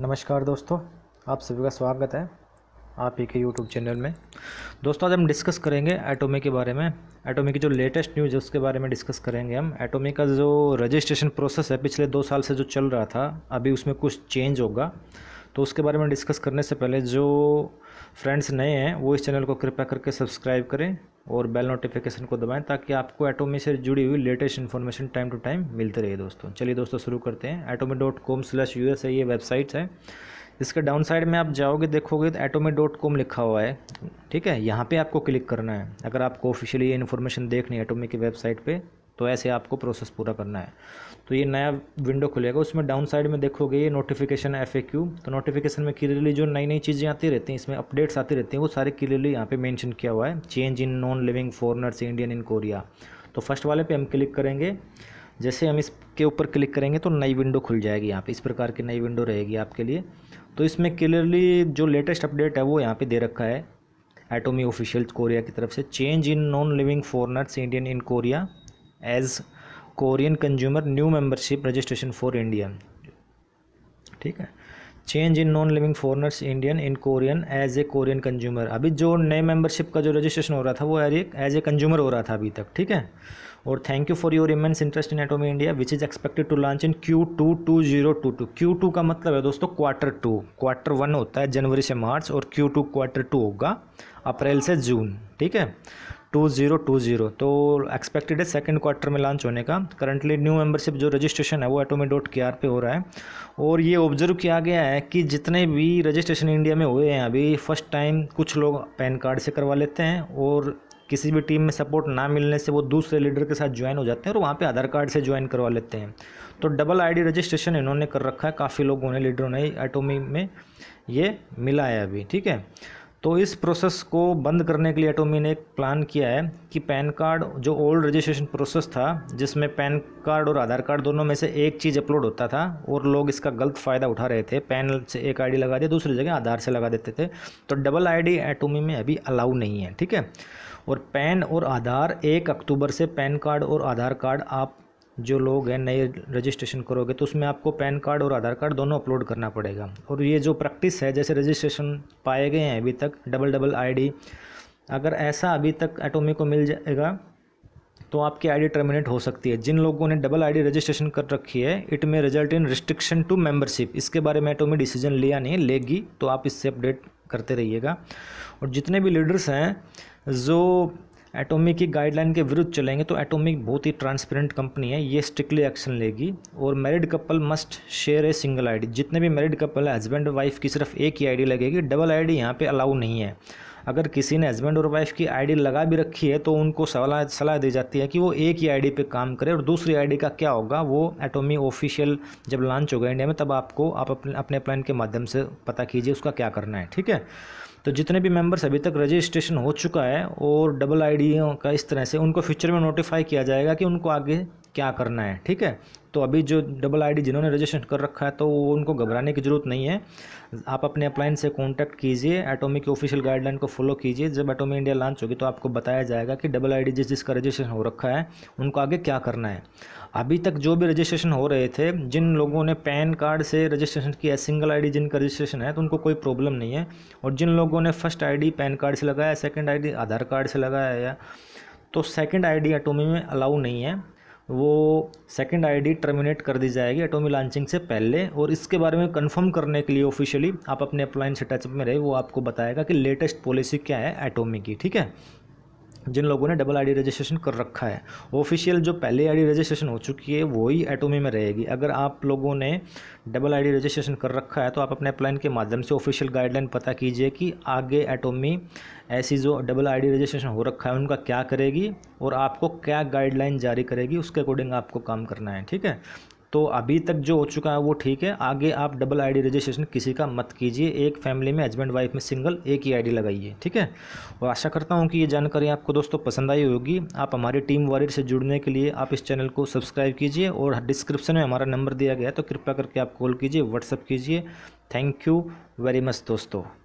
नमस्कार दोस्तों, आप सभी का स्वागत है आप ही के यूट्यूब चैनल में। दोस्तों आज हम डिस्कस करेंगे एटोमी के बारे में। एटोमी की जो लेटेस्ट न्यूज़ है उसके बारे में डिस्कस करेंगे हम। एटोमी का जो रजिस्ट्रेशन प्रोसेस है पिछले 2 साल से जो चल रहा था, अभी उसमें कुछ चेंज होगा, तो उसके बारे में डिस्कस करने से पहले जो फ्रेंड्स नए हैं वो इस चैनल को कृपया करके सब्सक्राइब करें और बेल नोटिफिकेशन को दबाएं ताकि आपको एटोमी से जुड़ी हुई latest information time to time मिलते रहे। दोस्तों चलिए दोस्तों शुरू करते हैं। atomy.com/US है ये वेबसाइट है। इसके डाउन साइड में आप जाओगे देखोगे तो atomy.com लिखा हुआ है, ठीक है। यहाँ पे आपको क्लिक करना है अगर आपको ऑफिशियली ये इन्फॉर्मेशन देखनी है एटोमी की वेबसाइट पे, तो ऐसे आपको प्रोसेस पूरा करना है। तो ये नया विंडो खुलेगा, उसमें डाउन साइड में देखोगे ये नोटिफिकेशन FAQ। तो नोटिफिकेशन में क्लियरली जो नई नई चीज़ें आती रहती हैं, इसमें अपडेट्स आती रहती हैं, वो सारे क्लियरली यहाँ पे मेंशन किया हुआ है। Change in non living foreigners Indian in Korea, तो फर्स्ट वाले पे हम क्लिक करेंगे। जैसे हम इसके ऊपर क्लिक करेंगे तो नई विंडो खुल जाएगी। यहाँ पे इस प्रकार की नई विंडो रहेगी आपके लिए। तो इसमें क्लियरली जो लेटेस्ट अपडेट है वो यहाँ पे दे रखा है एटोमी ऑफिशियल कोरिया की तरफ से। Change in non living foreigners Indian in Korea as Korean consumer new membership registration for India, ठीक है। Change in non living foreigners Indian in Korean as a Korean consumer. अभी जो नए membership का जो रजिस्ट्रेशन हो रहा था वो एज ए कंज्यूमर हो रहा था अभी तक, ठीक है। और thank you for your immense interest in Atomy India which is expected to launch in Q2 2022। Q2 का मतलब है दोस्तों Q2। Q1 होता है जनवरी से मार्च और Q2 Q2 होगा अप्रैल से जून, ठीक है। 2020 तो एक्सपेक्टेड है सेकंड क्वार्टर में लॉन्च होने का। करंटली न्यू मेंबरशिप जो रजिस्ट्रेशन है वो atomy.kr पे हो रहा है। और ये ऑब्जर्व किया गया है कि जितने भी रजिस्ट्रेशन इंडिया में हुए हैं अभी फर्स्ट टाइम, कुछ लोग पैन कार्ड से करवा लेते हैं और किसी भी टीम में सपोर्ट ना मिलने से वो दूसरे लीडर के साथ ज्वाइन हो जाते हैं और वहाँ पे आधार कार्ड से ज्वाइन करवा लेते हैं। तो डबल ID रजिस्ट्रेशन इन्होंने कर रखा है, काफ़ी लोगों ने, लीडरों ने एटोमी में ये मिला है अभी, ठीक है। तो इस प्रोसेस को बंद करने के लिए एटोमी ने एक प्लान किया है कि पैन कार्ड जो ओल्ड रजिस्ट्रेशन प्रोसेस था जिसमें पैन कार्ड और आधार कार्ड दोनों में से एक चीज़ अपलोड होता था और लोग इसका गलत फ़ायदा उठा रहे थे। पैन से एक ID लगा दिया, दूसरी जगह आधार से लगा देते थे। तो डबल ID एटोमी में अभी अलाउ नहीं है, ठीक है। और पैन और आधार 1 अक्टूबर से पैन कार्ड और आधार कार्ड आप जो लोग हैं नए रजिस्ट्रेशन करोगे तो उसमें आपको पैन कार्ड और आधार कार्ड दोनों अपलोड करना पड़ेगा। और ये जो प्रैक्टिस है, जैसे रजिस्ट्रेशन पाए गए हैं अभी तक डबल ID, अगर ऐसा अभी तक एटोमी को मिल जाएगा तो आपकी ID टर्मिनेट हो सकती है। जिन लोगों ने डबल ID रजिस्ट्रेशन कर रखी है it may result in restriction to membership. इसके बारे में एटोमी डिसीजन लिया नहीं, लेगी, तो आप इससे अपडेट करते रहिएगा। और जितने भी लीडर्स हैं जो एटोमी की गाइडलाइन के विरुद्ध चलेंगे तो एटोमी बहुत ही ट्रांसपेरेंट कंपनी है, ये स्ट्रिक्टली एक्शन लेगी। और married couple must share a single ID। जितने भी मैरिड कपल है हस्बैंड वाइफ की सिर्फ एक ही ID लगेगी, डबल ID यहाँ पे अलाउ नहीं है। अगर किसी ने हस्बैंड और वाइफ की ID लगा भी रखी है तो उनको सलाह दी जाती है कि वो एक ही ID पे काम करे। और दूसरी ID का क्या होगा वो एटोमी ऑफिशियल जब लॉन्च होगा इंडिया में तब आप अपने प्लान के माध्यम से पता कीजिए उसका क्या करना है, ठीक है। तो जितने भी मेंबर्स अभी तक रजिस्ट्रेशन हो चुका है और डबल ID का इस तरह से, उनको फ्यूचर में नोटिफाई किया जाएगा कि उनको आगे क्या करना है, ठीक है। तो अभी जो डबल ID जिन्होंने रजिस्ट्रेशन कर रखा है तो उनको घबराने की ज़रूरत नहीं है। आप अपने अपलाइन से कांटेक्ट कीजिए, एटोमी की ऑफिशियल गाइडलाइन को फॉलो कीजिए। जब एटोमी इंडिया लॉन्च होगी तो आपको बताया जाएगा कि डबल ID जिसका रजिस्ट्रेशन हो रखा है उनको आगे क्या करना है। अभी तक जो भी रजिस्ट्रेशन हो रहे थे, जिन लोगों ने पैन कार्ड से रजिस्ट्रेशन किया, सिंगल ID जिनका रजिस्ट्रेशन है, तो उनको कोई प्रॉब्लम नहीं है। और जिन लोगों ने फर्स्ट ID पैन कार्ड से लगाया, सेकंड ID आधार कार्ड से लगाया, तो सेकंड ID एटोमी में अलाउ नहीं है, वो सेकंड ID टर्मिनेट कर दी जाएगी एटोमी लॉन्चिंग से पहले। और इसके बारे में कंफर्म करने के लिए ऑफिशियली आप अपने अपलाइन से टचअप में रहे, वो आपको बताएगा कि लेटेस्ट पॉलिसी क्या है एटोमी की, ठीक है। जिन लोगों ने डबल ID रजिस्ट्रेशन कर रखा है, ऑफिशियल जो पहले ID रजिस्ट्रेशन हो चुकी है वही एटोमी में रहेगी। अगर आप लोगों ने डबल ID रजिस्ट्रेशन कर रखा है तो आप अपने प्लान के माध्यम से ऑफिशियल गाइडलाइन पता कीजिए कि आगे एटोमी ऐसी जो डबल ID रजिस्ट्रेशन हो रखा है उनका क्या करेगी और आपको क्या गाइडलाइन जारी करेगी, उसके अकॉर्डिंग आपको काम करना है, ठीक है। तो अभी तक जो हो चुका है वो ठीक है, आगे आप डबल ID रजिस्ट्रेशन किसी का मत कीजिए। एक फैमिली में हस्बैंड वाइफ में सिंगल एक ही ID लगाइए, ठीक है। और आशा करता हूँ कि ये जानकारी आपको दोस्तों पसंद आई होगी। आप हमारी टीम वॉरियर से जुड़ने के लिए आप इस चैनल को सब्सक्राइब कीजिए और डिस्क्रिप्शन में हमारा नंबर दिया गया है, तो कृपया करके आप कॉल कीजिए, व्हाट्सअप कीजिए। थैंक यू वेरी मच दोस्तों।